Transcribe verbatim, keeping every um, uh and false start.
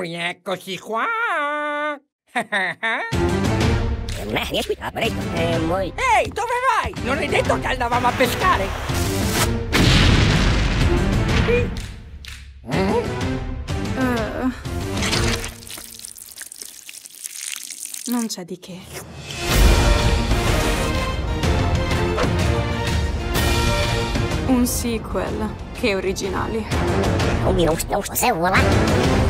Rieccoci qua! Riesci a presto, e voi... Ehi, dove vai? Non hai detto che andavamo a pescare? Uh, non c'è di che. Un sequel, che originali. Non mi non sto, se vuole.